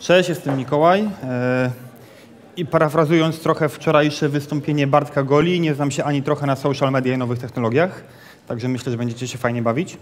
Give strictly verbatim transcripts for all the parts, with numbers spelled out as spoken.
Cześć, jestem Mikołaj i parafrazując trochę wczorajsze wystąpienie Bartka Goli, nie znam się ani trochę na social media i nowych technologiach, także myślę, że będziecie się fajnie bawić.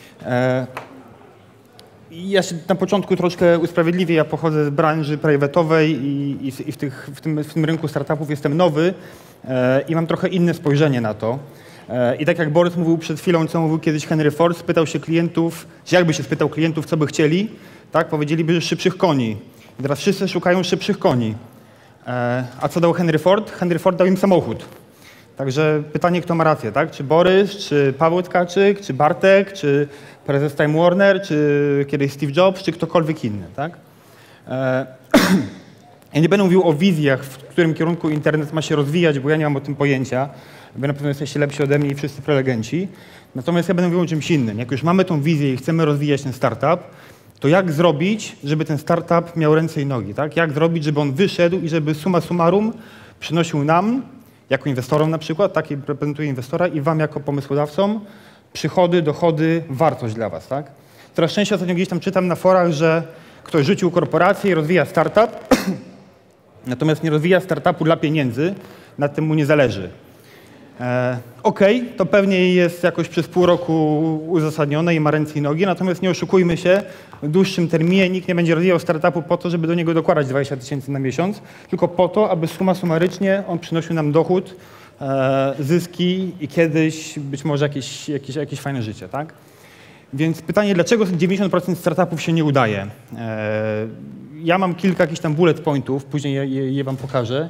Ja się na początku troszkę usprawiedliwię, ja pochodzę z branży privatowej i, i, i w, tych, w, tym, w tym rynku startupów jestem nowy i mam trochę inne spojrzenie na to. I tak jak Borys mówił przed chwilą, co mówił kiedyś Henry Ford, spytał się klientów, czy jakby się spytał klientów, co by chcieli, tak, powiedzieliby, że szybszych koni. I teraz wszyscy szukają szybszych koni. A co dał Henry Ford? Henry Ford dał im samochód. Także pytanie, kto ma rację, tak? Czy Borys, czy Paweł Tkaczyk, czy Bartek, czy prezes Time Warner, czy kiedyś Steve Jobs, czy ktokolwiek inny, tak? Ja nie będę mówił o wizjach, w którym kierunku internet ma się rozwijać, bo ja nie mam o tym pojęcia. Wy na pewno jesteście lepsi ode mnie i wszyscy prelegenci. Natomiast ja będę mówił o czymś innym. Jak już mamy tą wizję i chcemy rozwijać ten startup, to jak zrobić, żeby ten startup miał ręce i nogi, tak? Jak zrobić, żeby on wyszedł i żeby summa summarum przynosił nam, jako inwestorom na przykład, tak, i reprezentuję inwestora, i wam jako pomysłodawcom przychody, dochody, wartość dla was, tak? Coraz częściej ostatnio gdzieś tam czytam na forach, że ktoś rzucił korporację i rozwija startup, natomiast nie rozwija startupu dla pieniędzy, nad tym mu nie zależy. E, Okej, okay, to pewnie jest jakoś przez pół roku uzasadnione i ma ręce i nogi, natomiast nie oszukujmy się, w dłuższym terminie nikt nie będzie rozwijał startupu po to, żeby do niego dokładać dwadzieścia tysięcy na miesiąc, tylko po to, aby summa summarycznie on przynosił nam dochód, e, zyski i kiedyś być może jakieś, jakieś, jakieś fajne życie, tak? Więc pytanie, dlaczego dziewięćdziesiąt procent startupów się nie udaje? E, ja mam kilka jakichś tam bullet pointów, później je, je, je wam pokażę.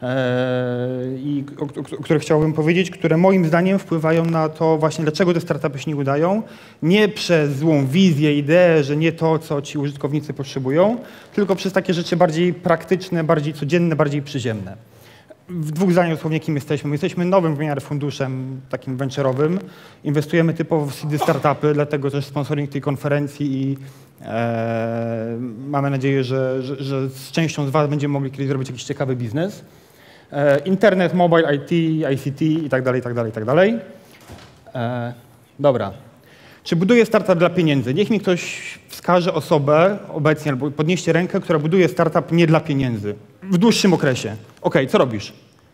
I o, o, o których chciałbym powiedzieć, które moim zdaniem wpływają na to właśnie, dlaczego te startupy się nie udają. Nie przez złą wizję, ideę, że nie to, co ci użytkownicy potrzebują, tylko przez takie rzeczy bardziej praktyczne, bardziej codzienne, bardziej przyziemne. W dwóch zdaniach dosłownie kim jesteśmy. My jesteśmy nowym w miarę funduszem takim venture'owym. Inwestujemy typowo w seedy startupy, dlatego też sponsoring tej konferencji i e, mamy nadzieję, że, że, że z częścią z was będziemy mogli kiedyś zrobić jakiś ciekawy biznes. E, internet, mobile, I T, I C T i tak dalej, i tak dalej, i tak dalej. E, dobra. Czy buduje startup dla pieniędzy? Niech mi ktoś wskaże osobę obecnie, albo podnieście rękę, która buduje startup nie dla pieniędzy. W dłuższym okresie. Okej, okay, co robisz?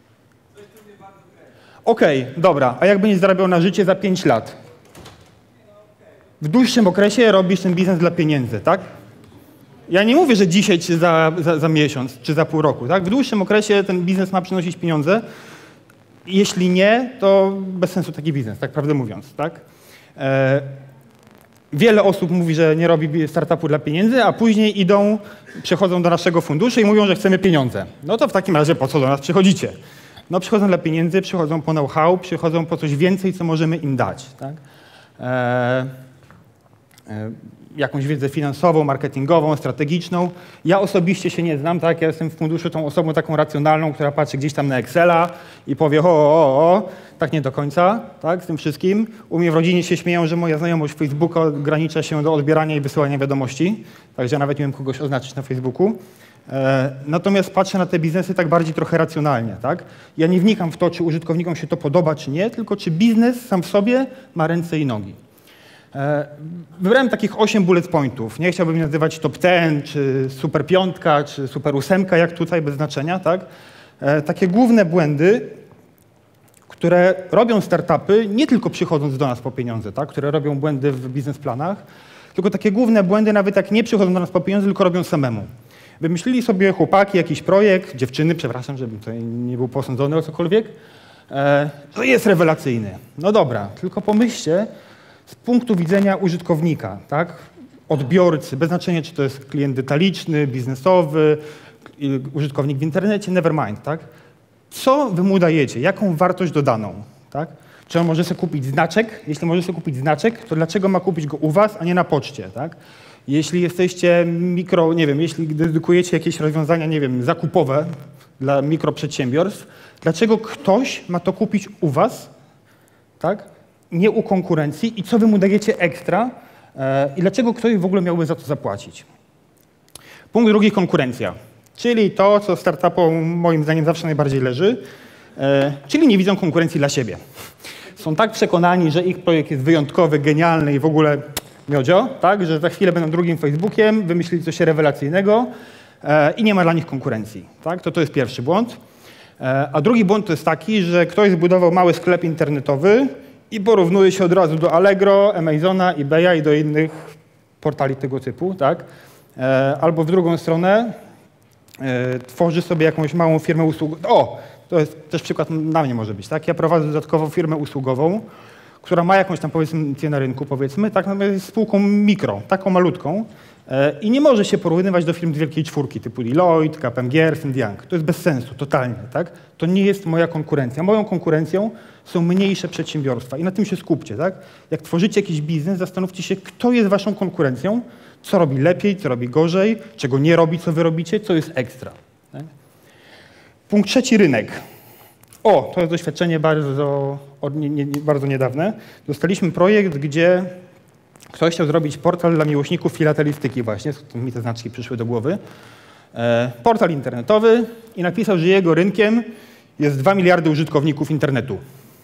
Okej, okay, dobra. A jak będziesz zarabiał na życie za pięć lat? W dłuższym okresie robisz ten biznes dla pieniędzy, tak? Ja nie mówię, że dzisiaj czy za, za, za miesiąc, czy za pół roku, tak? W dłuższym okresie ten biznes ma przynosić pieniądze. Jeśli nie, to bez sensu taki biznes, tak prawdę mówiąc, tak? E Wiele osób mówi, że nie robi startupu dla pieniędzy, a później idą, przychodzą do naszego funduszu i mówią, że chcemy pieniądze. No to w takim razie po co do nas przychodzicie? No przychodzą dla pieniędzy, przychodzą po know-how, przychodzą po coś więcej, co możemy im dać, tak? E e jakąś wiedzę finansową, marketingową, strategiczną. Ja osobiście się nie znam, tak? Ja jestem w funduszu tą osobą taką racjonalną, która patrzy gdzieś tam na Excela i powie o, o, o, tak nie do końca, tak? Z tym wszystkim. U mnie w rodzinie się śmieją, że moja znajomość Facebooka ogranicza się do odbierania i wysyłania wiadomości, także nawet nie wiem kogoś oznaczyć na Facebooku. E, natomiast patrzę na te biznesy tak bardziej trochę racjonalnie, tak? Ja nie wnikam w to, czy użytkownikom się to podoba, czy nie, tylko czy biznes sam w sobie ma ręce i nogi. Wybrałem takich osiem bullet pointów. Nie chciałbym nazywać top dziesięć, czy super piątka, czy super ósemka, jak tutaj, bez znaczenia, tak? Takie główne błędy, które robią startupy, nie tylko przychodząc do nas po pieniądze, tak? Które robią błędy w biznesplanach, tylko takie główne błędy, nawet jak nie przychodzą do nas po pieniądze, tylko robią samemu. Wymyślili sobie chłopaki jakiś projekt, dziewczyny, przepraszam, żebym tutaj nie był posądzony o cokolwiek, to jest rewelacyjny. No dobra, tylko pomyślcie, z punktu widzenia użytkownika, tak? Odbiorcy, bez znaczenia, czy to jest klient detaliczny, biznesowy, użytkownik w internecie, never mind, tak? Co wy mu dajecie? Jaką wartość dodaną, tak? Czy on może sobie kupić znaczek? Jeśli może sobie kupić znaczek, to dlaczego ma kupić go u was, a nie na poczcie, tak? Jeśli jesteście mikro, nie wiem, jeśli dedykujecie jakieś rozwiązania, nie wiem, zakupowe dla mikroprzedsiębiorstw, dlaczego ktoś ma to kupić u was, tak? Nie u konkurencji i co wy mu dajecie ekstra e, i dlaczego ktoś w ogóle miałby za to zapłacić. Punkt drugi, konkurencja, czyli to, co startupom moim zdaniem zawsze najbardziej leży, e, czyli nie widzą konkurencji dla siebie. Są tak przekonani, że ich projekt jest wyjątkowy, genialny i w ogóle miodzio, tak, że za chwilę będą drugim Facebookiem, wymyślili coś rewelacyjnego, e, i nie ma dla nich konkurencji. Tak? To to jest pierwszy błąd. E, a drugi błąd to jest taki, że ktoś zbudował mały sklep internetowy i porównuje się od razu do Allegro, Amazona, eBaya i do innych portali tego typu. Tak? E, albo w drugą stronę e, tworzy sobie jakąś małą firmę usługową. O, to jest też przykład na mnie może być. Tak? Ja prowadzę dodatkową firmę usługową, która ma jakąś tam powiedzmy na rynku, powiedzmy, tak, no jest spółką mikro, taką malutką e, i nie może się porównywać do firm z wielkiej czwórki typu Deloitte, K P M G, Ernst and Young. To jest bez sensu, totalnie, tak? To nie jest moja konkurencja. Moją konkurencją są mniejsze przedsiębiorstwa i na tym się skupcie, tak? Jak tworzycie jakiś biznes, zastanówcie się, kto jest waszą konkurencją, co robi lepiej, co robi gorzej, czego nie robi, co wy robicie, co jest ekstra. Tak? Punkt trzeci, rynek. O, to jest doświadczenie bardzo, nie, nie, bardzo niedawne. Dostaliśmy projekt, gdzie ktoś chciał zrobić portal dla miłośników filatelistyki właśnie, skąd mi te znaczki przyszły do głowy. E, portal internetowy i napisał, że jego rynkiem jest dwa miliardy użytkowników internetu.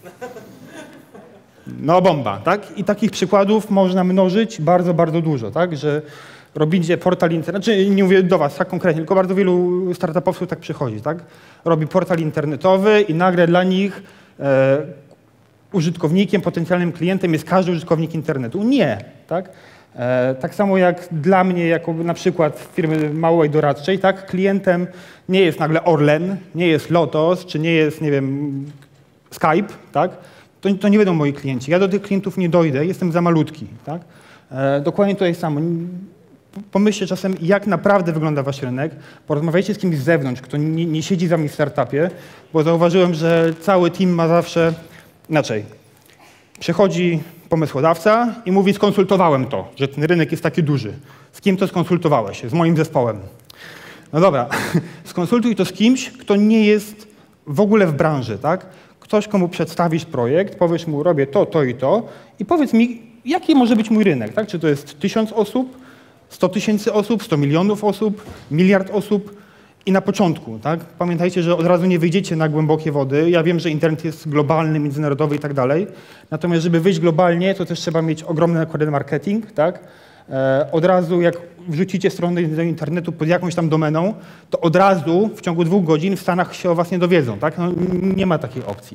No bomba, tak? I takich przykładów można mnożyć bardzo, bardzo dużo, tak? Że robicie portal internetowy, znaczy nie mówię do was tak konkretnie, tylko bardzo wielu startupowców tak przychodzi, tak? Robi portal internetowy i nagle dla nich e, użytkownikiem, potencjalnym klientem jest każdy użytkownik internetu. Nie, tak? E, tak samo jak dla mnie, jako na przykład firmy małej doradczej, tak? Klientem nie jest nagle Orlen, nie jest Lotos, czy nie jest, nie wiem, Skype, tak? To, to nie będą moi klienci. Ja do tych klientów nie dojdę, jestem za malutki, tak? E, dokładnie to jest samo. Pomyślcie czasem, jak naprawdę wygląda wasz rynek. Porozmawiajcie z kimś z zewnątrz, kto nie, nie siedzi z wami w startupie, bo zauważyłem, że cały team ma zawsze inaczej. Przychodzi pomysłodawca i mówi, skonsultowałem to, że ten rynek jest taki duży. Z kim to skonsultowałeś? Z moim zespołem. No dobra, skonsultuj to z kimś, kto nie jest w ogóle w branży, tak? Ktoś, komu przedstawisz projekt, powiesz mu, robię to, to i to i powiedz mi, jaki może być mój rynek, tak? Czy to jest tysiąc osób, sto tysięcy osób, sto milionów osób, miliard osób i na początku, tak? Pamiętajcie, że od razu nie wyjdziecie na głębokie wody. Ja wiem, że internet jest globalny, międzynarodowy i tak dalej, natomiast żeby wyjść globalnie, to też trzeba mieć ogromny nakłady na marketing, tak? E, od razu jak wrzucicie stronę do internetu pod jakąś tam domeną, to od razu w ciągu dwóch godzin w Stanach się o was nie dowiedzą, tak? No, nie ma takiej opcji.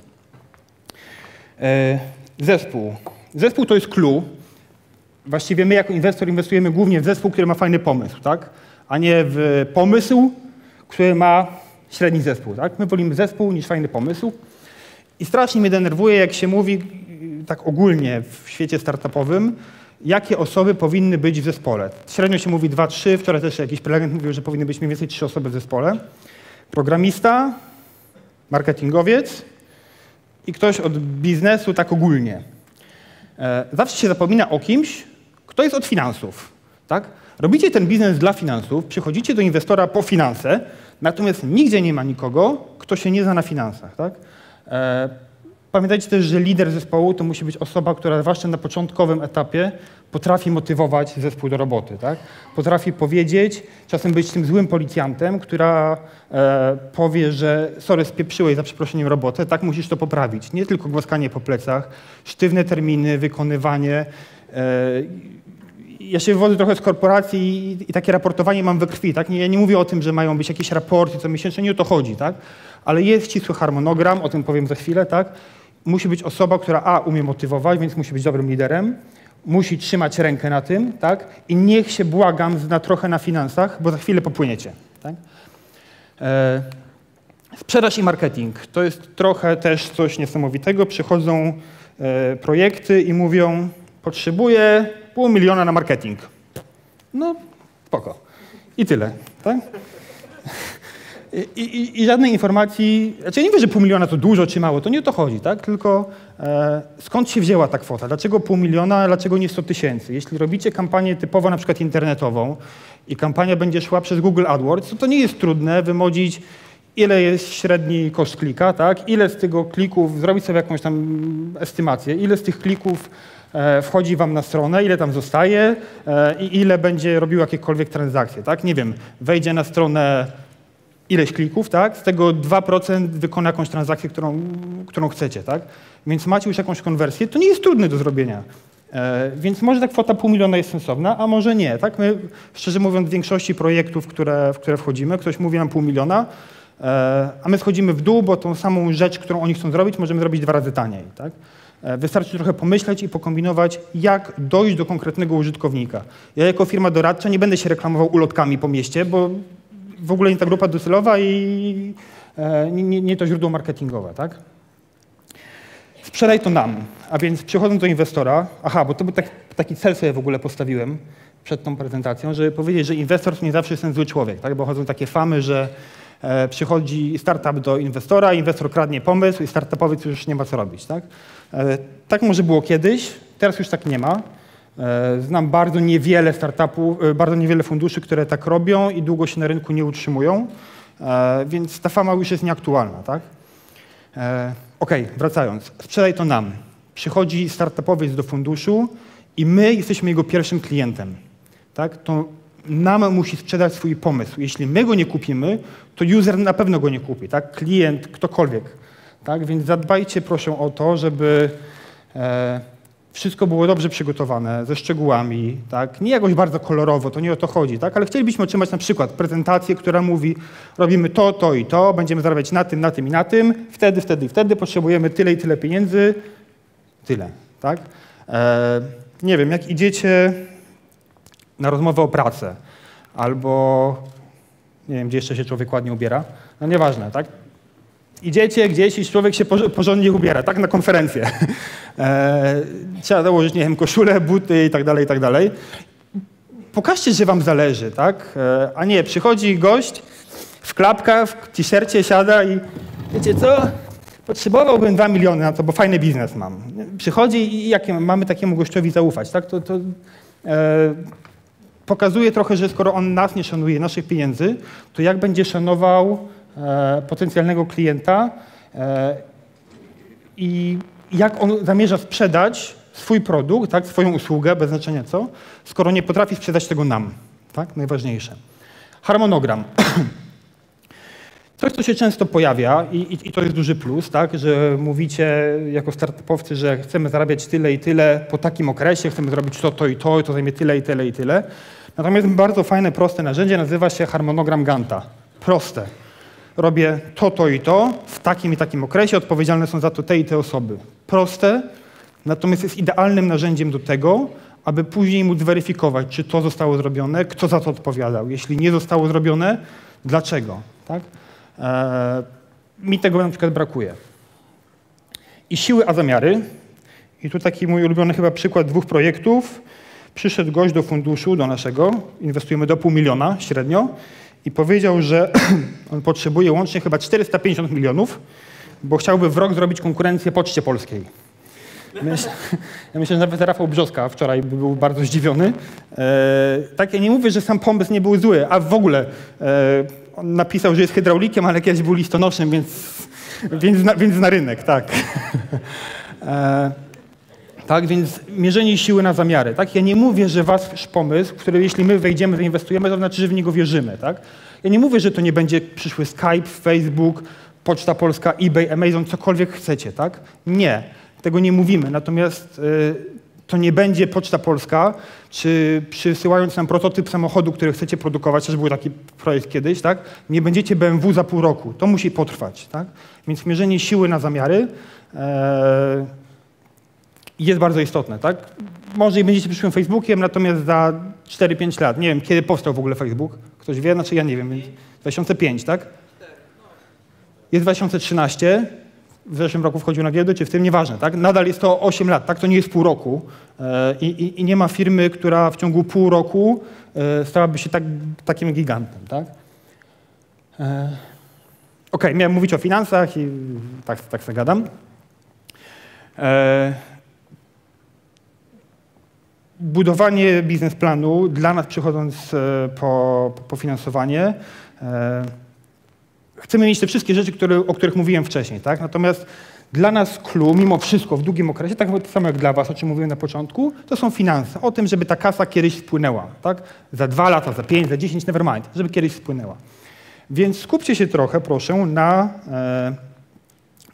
E, zespół. Zespół to jest clue. Właściwie my jako inwestor inwestujemy głównie w zespół, który ma fajny pomysł, tak? A nie w pomysł, który ma średni zespół. Tak? My wolimy zespół niż fajny pomysł. I strasznie mnie denerwuje, jak się mówi tak ogólnie w świecie startupowym, jakie osoby powinny być w zespole. Średnio się mówi dwa, trzy, wczoraj też jakiś prelegent mówił, że powinny być mniej więcej trzy osoby w zespole. Programista, marketingowiec i ktoś od biznesu tak ogólnie. Zawsze się zapomina o kimś, kto jest od finansów. Tak? Robicie ten biznes dla finansów, przychodzicie do inwestora po finanse, natomiast nigdzie nie ma nikogo, kto się nie zna na finansach. Tak? E, pamiętajcie też, że lider zespołu to musi być osoba, która zwłaszcza na początkowym etapie potrafi motywować zespół do roboty. Tak? Potrafi powiedzieć, czasem być tym złym policjantem, która e, powie, że sorry, spieprzyłeś za przeproszeniem robotę, tak musisz to poprawić. Nie tylko głaskanie po plecach, sztywne terminy, wykonywanie. E, Ja się wywodzę trochę z korporacji i, i takie raportowanie mam we krwi, tak? Nie, ja nie mówię o tym, że mają być jakieś raporty co miesięcznie, nie o to chodzi, tak? Ale jest ścisły harmonogram, o tym powiem za chwilę, tak? Musi być osoba, która a, umie motywować, więc musi być dobrym liderem, musi trzymać rękę na tym, tak? I niech się, błagam, zna trochę na finansach, bo za chwilę popłyniecie, tak? E, sprzedaż i marketing. To jest trochę też coś niesamowitego. Przychodzą e, projekty i mówią, potrzebuję pół miliona na marketing. No, spoko. I tyle, tak? I, i, i żadnej informacji, znaczy ja nie wiem, że pół miliona to dużo czy mało, to nie o to chodzi, tak? Tylko e, skąd się wzięła ta kwota? Dlaczego pół miliona, a dlaczego nie sto tysięcy? Jeśli robicie kampanię typowo na przykład internetową i kampania będzie szła przez Google AdWords, to to nie jest trudne wymodzić, ile jest średni koszt klika, tak? Ile z tego klików, zrobić sobie jakąś tam estymację, ile z tych klików e, wchodzi wam na stronę, ile tam zostaje e, i ile będzie robił jakiekolwiek transakcje, tak? Nie wiem, wejdzie na stronę ileś klików, tak? Z tego dwa procent wykona jakąś transakcję, którą, którą chcecie, tak? Więc macie już jakąś konwersję, to nie jest trudne do zrobienia. E, więc może ta kwota pół miliona jest sensowna, a może nie. Tak? My, szczerze mówiąc, w większości projektów, które, w które wchodzimy, ktoś mówi nam pół miliona, e, a my schodzimy w dół, bo tą samą rzecz, którą oni chcą zrobić, możemy zrobić dwa razy taniej. Tak? E, wystarczy trochę pomyśleć i pokombinować, jak dojść do konkretnego użytkownika. Ja jako firma doradcza nie będę się reklamował ulotkami po mieście, bo w ogóle nie ta grupa docelowa i e, nie, nie to źródło marketingowe. Tak? Sprzedaj to nam. A więc przychodząc do inwestora, aha, bo to był tak, taki cel sobie w ogóle postawiłem przed tą prezentacją, żeby powiedzieć, że inwestor to nie zawsze jest ten zły człowiek, tak? Bo chodzą takie famy, że e, przychodzi startup do inwestora, inwestor kradnie pomysł i startupowiec już nie ma co robić. Tak, e, tak może było kiedyś, teraz już tak nie ma. E, znam bardzo niewiele startupów, e, bardzo niewiele funduszy, które tak robią i długo się na rynku nie utrzymują, e, więc ta fama już jest nieaktualna. Tak? E, Okej, okay, wracając. Sprzedaj to nam. Przychodzi startupowiec do funduszu i my jesteśmy jego pierwszym klientem. Tak? To nam musi sprzedać swój pomysł. Jeśli my go nie kupimy, to user na pewno go nie kupi. Tak? Klient, ktokolwiek. Tak? Więc zadbajcie proszę o to, żeby e, wszystko było dobrze przygotowane, ze szczegółami. Tak? Nie jakoś bardzo kolorowo, to nie o to chodzi. Tak? Ale chcielibyśmy otrzymać na przykład prezentację, która mówi, robimy to, to i to, będziemy zarabiać na tym, na tym i na tym, wtedy, wtedy i wtedy, potrzebujemy tyle i tyle pieniędzy, tyle. Tak? E, nie wiem, jak idziecie na rozmowę o pracę, albo nie wiem, gdzie jeszcze się człowiek ładnie ubiera, no nieważne, tak? Idziecie gdzieś i człowiek się porządnie ubiera, tak, na konferencję. E, trzeba założyć, nie wiem, koszulę, buty i tak dalej, i tak dalej. Pokażcie, że wam zależy, tak? E, a nie, przychodzi gość w klapkach, w t-shircie siada i wiecie co? Potrzebowałbym dwa miliony na to, bo fajny biznes mam. Przychodzi i jak mamy takiemu gościowi zaufać, tak? To, to e, pokazuje trochę, że skoro on nas nie szanuje, naszych pieniędzy, to jak będzie szanował e, potencjalnego klienta e, i jak on zamierza sprzedać swój produkt, tak? Swoją usługę, bez znaczenia co, skoro nie potrafi sprzedać tego nam. Tak? Najważniejsze. Harmonogram. Coś, co się często pojawia i, i, i to jest duży plus, tak, że mówicie jako startupowcy, że chcemy zarabiać tyle i tyle po takim okresie, chcemy zrobić to, to i to, to zajmie tyle i tyle i tyle. Natomiast bardzo fajne, proste narzędzie nazywa się harmonogram Ganta. Proste. Robię to, to i to w takim i takim okresie, odpowiedzialne są za to te i te osoby. Proste, natomiast jest idealnym narzędziem do tego, aby później móc zweryfikować, czy to zostało zrobione, kto za to odpowiadał. Jeśli nie zostało zrobione, dlaczego, tak? Eee, mi tego na przykład brakuje. I siły, a zamiary. I tu taki mój ulubiony chyba przykład dwóch projektów. Przyszedł gość do funduszu, do naszego, inwestujemy do pół miliona średnio i powiedział, że on potrzebuje łącznie chyba czterysta pięćdziesiąt milionów, bo chciałby w rok zrobić konkurencję Poczcie Polskiej. Myślę, ja myślę, że nawet Rafał Brzoska wczoraj był bardzo zdziwiony. E, tak, ja nie mówię, że sam pomysł nie był zły, a w ogóle e, on napisał, że jest hydraulikiem, ale kiedyś był listonoszem, więc, więc, na, więc na rynek, tak. E, tak, więc mierzenie siły na zamiary. Tak? Ja nie mówię, że wasz pomysł, w który jeśli my wejdziemy, zainwestujemy, to znaczy, że w niego wierzymy. Tak? Ja nie mówię, że to nie będzie przyszły Skype, Facebook, Poczta Polska, eBay, Amazon, cokolwiek chcecie. Tak? Nie. Tego nie mówimy, natomiast y, to nie będzie Poczta Polska, czy przysyłając nam prototyp samochodu, który chcecie produkować, też był taki projekt kiedyś, tak? Nie będziecie B M W za pół roku. To musi potrwać, tak? Więc mierzenie siły na zamiary e, jest bardzo istotne, tak? Może i będziecie przyszłym Facebookiem, natomiast za cztery pięć lat, nie wiem, kiedy powstał w ogóle Facebook? Ktoś wie? Znaczy ja nie wiem, dwa tysiące piąty, tak? Jest dwa tysiące trzynasty. W zeszłym roku wchodził na giełdę, czy w tym, nieważne, tak? Nadal jest to osiem lat, tak? To nie jest pół roku e, i, i nie ma firmy, która w ciągu pół roku e, stałaby się tak, takim gigantem, tak? E, Okej, okay, miałem mówić o finansach i tak, tak sobie gadam. E, budowanie biznesplanu dla nas, przychodząc e, po, po finansowanie, e, chcemy mieć te wszystkie rzeczy, które, o których mówiłem wcześniej, tak? Natomiast dla nas clue, mimo wszystko, w długim okresie, tak samo jak dla was, o czym mówiłem na początku, to są finanse. O tym, żeby ta kasa kiedyś spłynęła, tak? Za dwa lata, za pięć, za dziesięć, never mind, żeby kiedyś spłynęła. Więc skupcie się trochę, proszę, na, e,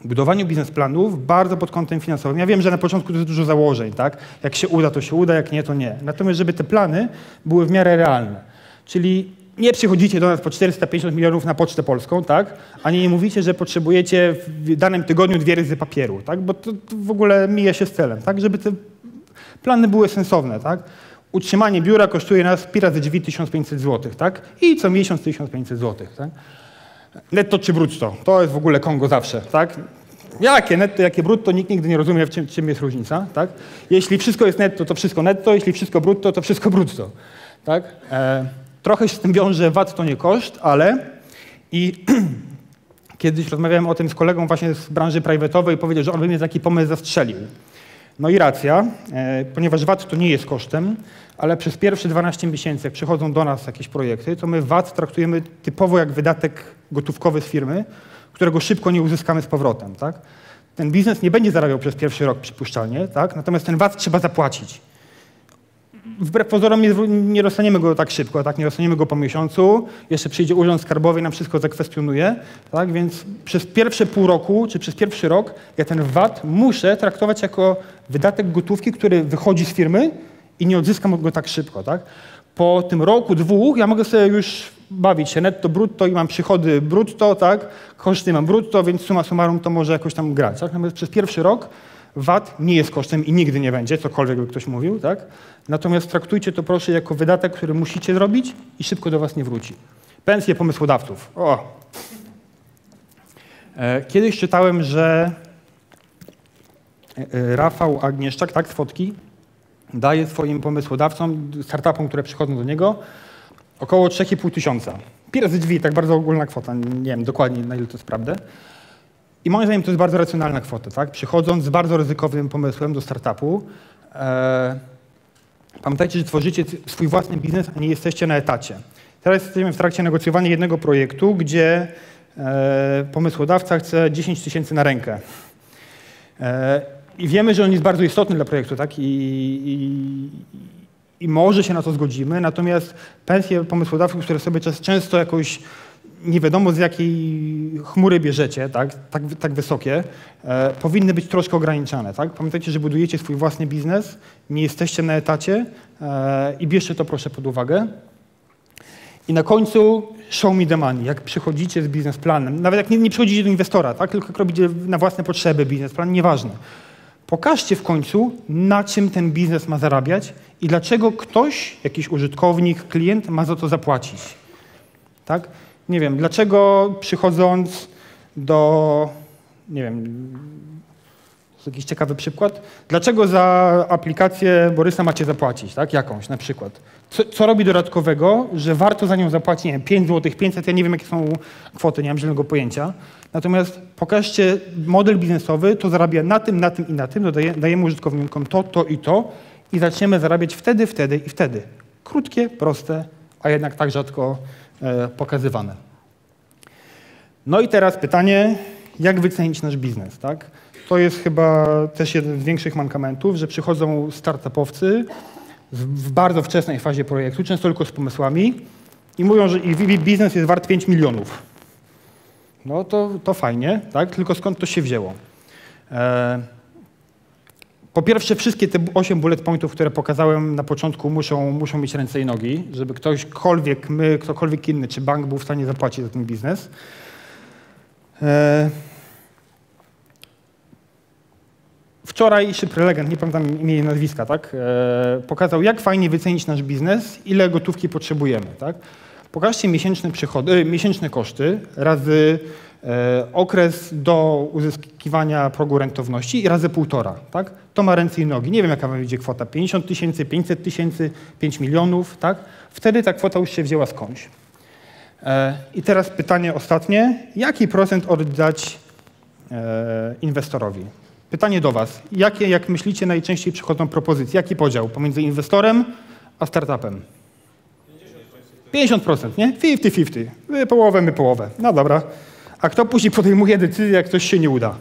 budowaniu biznesplanów bardzo pod kątem finansowym. Ja wiem, że na początku to jest dużo założeń, tak? Jak się uda, to się uda, jak nie, to nie. Natomiast żeby te plany były w miarę realne. Czyli nie przychodzicie do nas po czterysta pięćdziesiąt milionów na Pocztę Polską, tak? Ani nie mówicie, że potrzebujecie w danym tygodniu dwie ryzy papieru, tak? Bo to, to w ogóle mija się z celem, tak? Żeby te plany były sensowne, tak? Utrzymanie biura kosztuje nas pi razy drzwi tysiąc pięćset złotych, tak? I co miesiąc tysiąc pięćset złotych, tak? Netto czy brutto? To jest w ogóle Kongo zawsze, tak? Jakie netto, jakie brutto? Nikt nigdy nie rozumie, w czym, czym jest różnica, tak? Jeśli wszystko jest netto, to wszystko netto, jeśli wszystko brutto, to wszystko brutto, tak? E, trochę się z tym wiąże, V A T to nie koszt, ale i kiedyś rozmawiałem o tym z kolegą właśnie z branży privatowej i powiedział, że on by mnie taki pomysł zastrzelił. No i racja, e, ponieważ V A T to nie jest kosztem, ale przez pierwsze dwanaście miesięcy, jak przychodzą do nas jakieś projekty, to my V A T traktujemy typowo jak wydatek gotówkowy z firmy, którego szybko nie uzyskamy z powrotem, tak? Ten biznes nie będzie zarabiał przez pierwszy rok przypuszczalnie, tak? Natomiast ten V A T trzeba zapłacić. Wbrew pozorom nie, nie dostaniemy go tak szybko, tak? Nie dostaniemy go po miesiącu, jeszcze przyjdzie urząd skarbowy i nam wszystko zakwestionuje, tak? Więc przez pierwsze pół roku, czy przez pierwszy rok ja ten V A T muszę traktować jako wydatek gotówki, który wychodzi z firmy i nie odzyskam go tak szybko, tak? Po tym roku, dwóch, ja mogę sobie już bawić się netto, brutto i mam przychody brutto, tak? Koszty mam brutto, więc summa summarum to może jakoś tam grać, tak? Natomiast przez pierwszy rok V A T nie jest kosztem i nigdy nie będzie, cokolwiek by ktoś mówił, tak? Natomiast traktujcie to proszę jako wydatek, który musicie zrobić i szybko do was nie wróci. Pensje pomysłodawców. O. Kiedyś czytałem, że Rafał Agnieszczak, tak, z Fotki, daje swoim pomysłodawcom, startupom, które przychodzą do niego, około trzy i pół tysiąca. Pi razy drzwi, tak bardzo ogólna kwota, nie wiem dokładnie na ile to jest prawda. I moim zdaniem to jest bardzo racjonalna kwota, tak? Przychodząc z bardzo ryzykownym pomysłem do startupu, e, pamiętajcie, że tworzycie swój własny biznes, a nie jesteście na etacie. Teraz jesteśmy w trakcie negocjowania jednego projektu, gdzie e, pomysłodawca chce dziesięć tysięcy na rękę. E, I wiemy, że on jest bardzo istotny dla projektu, tak? I, i, i może się na to zgodzimy, natomiast pensje pomysłodawców, które sobie często jakoś nie wiadomo z jakiej chmury bierzecie, tak, tak, tak wysokie, e, powinny być troszkę ograniczane. Tak? Pamiętajcie, że budujecie swój własny biznes, nie jesteście na etacie e, i bierzcie to proszę pod uwagę. I na końcu show me the money. Jak przychodzicie z biznesplanem, nawet jak nie, nie przychodzicie do inwestora, tak, tylko jak robicie na własne potrzeby biznesplan, nieważne. Pokażcie w końcu, na czym ten biznes ma zarabiać i dlaczego ktoś, jakiś użytkownik, klient ma za to zapłacić. Tak? Nie wiem, dlaczego przychodząc do, nie wiem, to jest jakiś ciekawy przykład, dlaczego za aplikację Borysa macie zapłacić, tak, jakąś na przykład. Co, co robi dodatkowego, że warto za nią zapłacić, nie wiem, pięć złotych, pięćset, ja nie wiem jakie są kwoty, nie mam zielonego pojęcia. Natomiast pokażcie model biznesowy, to zarabia na tym, na tym i na tym, dodaje, dajemy użytkownikom to, to i to i zaczniemy zarabiać wtedy, wtedy i wtedy. Krótkie, proste, a jednak tak rzadko pokazywane. No i teraz pytanie, jak wycenić nasz biznes, tak? To jest chyba też jeden z większych mankamentów, że przychodzą startupowcy w bardzo wczesnej fazie projektu, często tylko z pomysłami i mówią, że ich biznes jest wart pięć milionów. No to, to fajnie, tak? Tylko skąd to się wzięło? E Po pierwsze, wszystkie te osiem bullet pointów, które pokazałem na początku, muszą, muszą mieć ręce i nogi, żeby ktośkolwiek, my, ktokolwiek inny, czy bank był w stanie zapłacić za ten biznes. E... Wczoraj szybki legend, nie pamiętam imienia i nazwiska, tak? E... pokazał, jak fajnie wycenić nasz biznes, ile gotówki potrzebujemy. Tak? Pokażcie miesięczne przychody, miesięczne koszty razy e, okres do uzyskiwania progu rentowności i razy półtora. Tak? To ma ręce i nogi. Nie wiem, jaka będzie kwota. pięćdziesiąt tysięcy, pięćset tysięcy, pięć milionów. Tak? Wtedy ta kwota już się wzięła skądś. E, I teraz pytanie ostatnie. Jaki procent oddać e, inwestorowi? Pytanie do was. Jakie, jak myślicie, najczęściej przychodzą propozycje? Jaki podział pomiędzy inwestorem a startupem? pięćdziesiąt procent, nie? pięćdziesiąt pięćdziesiąt. Wy połowę, my połowę. No dobra. A kto później podejmuje decyzję, jak coś się nie uda?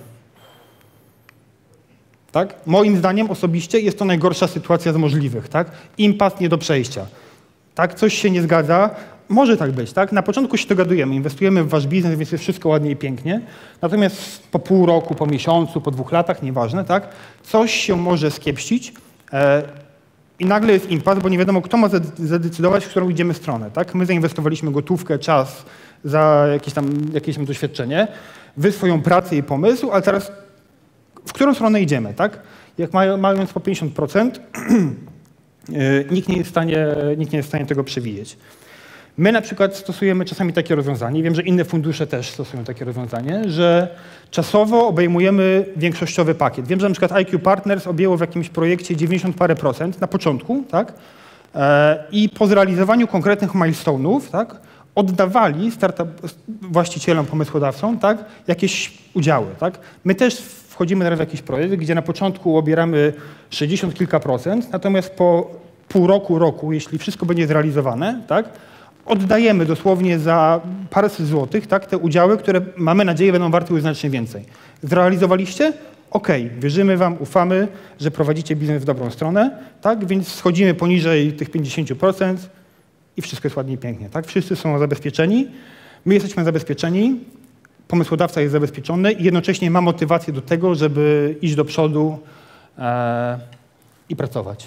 Tak? Moim zdaniem osobiście jest to najgorsza sytuacja z możliwych. Tak? Impas nie do przejścia. Tak? Coś się nie zgadza. może tak być, tak? Na początku się dogadujemy, inwestujemy w wasz biznes, więc jest wszystko ładnie i pięknie. Natomiast po pół roku, po miesiącu, po dwóch latach, nieważne, tak? Coś się może skiepścić e, i nagle jest impas, bo nie wiadomo, kto ma zadecydować, w którą idziemy stronę, tak? My zainwestowaliśmy gotówkę, czas za jakieś tam, jakieś tam doświadczenie, wy swoją pracę i pomysł, ale teraz w którą stronę idziemy, tak? Jak mają, mając po pięćdziesiąt procent, nikt nie jest w stanie, nikt nie jest w stanie tego przewidzieć. My na przykład stosujemy czasami takie rozwiązanie, wiem, że inne fundusze też stosują takie rozwiązanie, że czasowo obejmujemy większościowy pakiet. Wiem, że na przykład I Q Partners objęło w jakimś projekcie dziewięćdziesiąt parę procent na początku, tak? E, i po zrealizowaniu konkretnych milestone'ów, tak? oddawali startup, właścicielom, pomysłodawcom, tak? jakieś udziały. Tak? My też wchodzimy teraz w jakiś projekt, gdzie na początku obieramy sześćdziesiąt kilka procent, natomiast po pół roku, roku, jeśli wszystko będzie zrealizowane, tak? oddajemy dosłownie za paręset złotych, tak, te udziały, które mamy nadzieję będą warte już znacznie więcej. Zrealizowaliście? Okej, okay. Wierzymy wam, ufamy, że prowadzicie biznes w dobrą stronę, tak, więc schodzimy poniżej tych pięćdziesiąt procent i wszystko jest ładnie i pięknie, tak. Wszyscy są zabezpieczeni, my jesteśmy zabezpieczeni, pomysłodawca jest zabezpieczony i jednocześnie ma motywację do tego, żeby iść do przodu e, i pracować.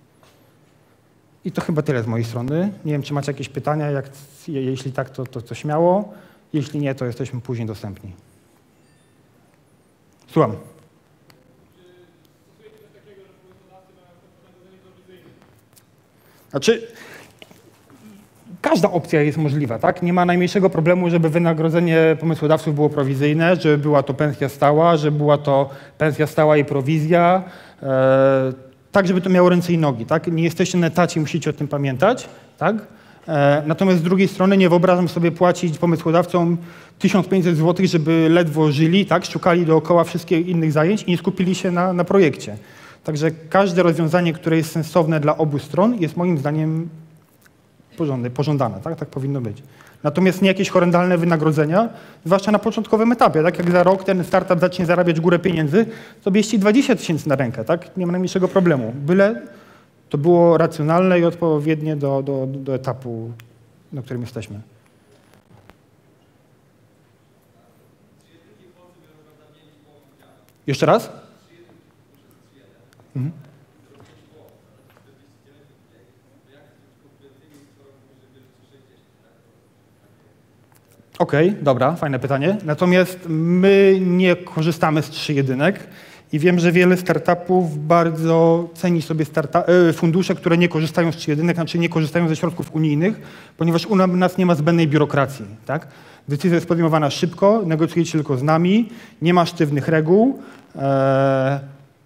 I to chyba tyle z mojej strony. Nie wiem, czy macie jakieś pytania. Jak, jeśli tak, to, to, to śmiało. Jeśli nie, to jesteśmy później dostępni. Słucham. Znaczy, każda opcja jest możliwa, tak? Nie ma najmniejszego problemu, żeby wynagrodzenie pomysłodawców było prowizyjne, żeby była to pensja stała, żeby była to pensja stała i prowizja. E, tak, żeby to miało ręce i nogi, tak? Nie jesteście na etacie, musicie o tym pamiętać, tak? E, natomiast z drugiej strony nie wyobrażam sobie płacić pomysłodawcom tysiąc pięćset złotych, żeby ledwo żyli, tak? Szukali dookoła wszystkich innych zajęć i nie skupili się na, na projekcie. Także każde rozwiązanie, które jest sensowne dla obu stron, jest moim zdaniem porządne, pożądane, tak? Tak powinno być. Natomiast nie jakieś horrendalne wynagrodzenia, zwłaszcza na początkowym etapie, tak? Jak za rok ten startup zacznie zarabiać górę pieniędzy, to bierzcie dwadzieścia tysięcy na rękę, tak? Nie ma najmniejszego problemu. Byle to było racjonalne i odpowiednie do, do, do etapu, na którym jesteśmy. Jeszcze raz? Mhm. Okej, okay, dobra, fajne pytanie. Natomiast my nie korzystamy z trzy jedynek i wiem, że wiele startupów bardzo ceni sobie fundusze, które nie korzystają z trzy jedynek, znaczy nie korzystają ze środków unijnych, ponieważ u nas nie ma zbędnej biurokracji. Tak? Decyzja jest podejmowana szybko, negocjujecie tylko z nami, nie ma sztywnych reguł e,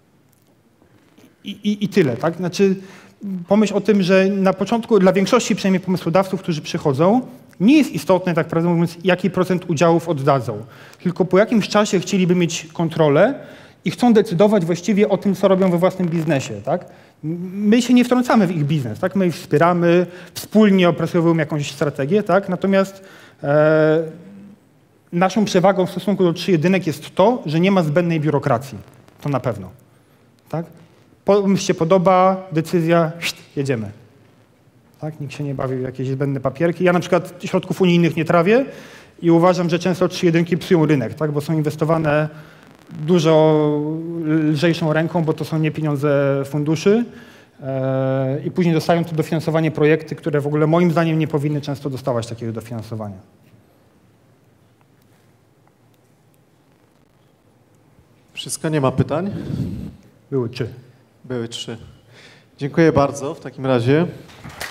i, i, i tyle. Tak? Znaczy, pomyśl o tym, że na początku dla większości przynajmniej pomysłodawców, którzy przychodzą, nie jest istotne, tak prawdę mówiąc, jaki procent udziałów oddadzą. Tylko po jakimś czasie chcieliby mieć kontrolę i chcą decydować właściwie o tym, co robią we własnym biznesie. Tak? My się nie wtrącamy w ich biznes, tak? My ich wspieramy, wspólnie opracowujemy jakąś strategię, tak? Natomiast e, naszą przewagą w stosunku do trzy jedynek jest to, że nie ma zbędnej biurokracji. To na pewno. Tak? Pomysł się podoba, decyzja, jedziemy. Tak? Nikt się nie bawi w jakieś zbędne papierki. Ja na przykład środków unijnych nie trawię i uważam, że często trzy jedynki psują rynek, tak? Bo są inwestowane dużo lżejszą ręką, bo to są nie pieniądze funduszy e, i później dostają to dofinansowanie projekty, które w ogóle moim zdaniem nie powinny często dostawać takiego dofinansowania. Wszystko, nie ma pytań? Były trzy. Były trzy. Dziękuję bardzo w takim razie.